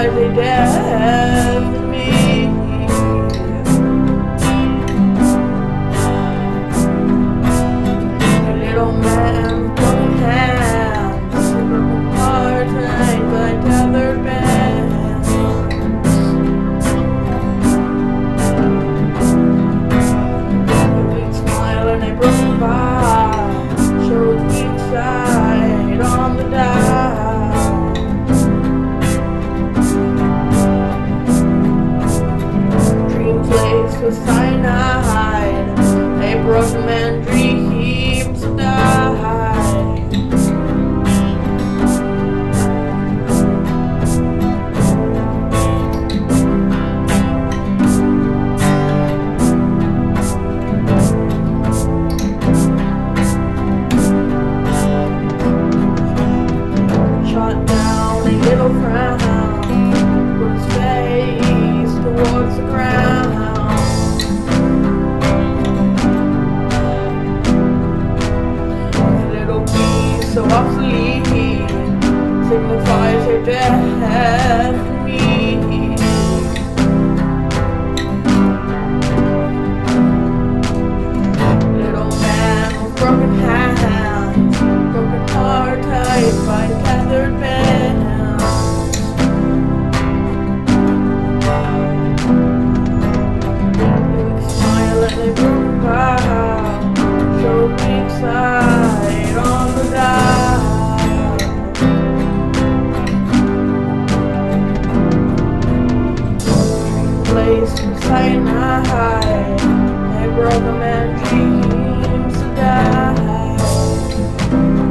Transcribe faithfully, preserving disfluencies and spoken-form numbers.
signifies a death to me. A little man with broken hands, a broken heart, tonight by tethered bands. A weak smile and a broken vow shows weak side on the dial. Laced with cyanide, a broken man dreams to die. Shot down a little frown, put his face towards the ground. So obsolete, signifies her death to me. Little man with broken hands, broken heart tied by tethered bands. A smile and a broken vow show weak side on the dial. Placed with cyanide, a broken man dreams to die.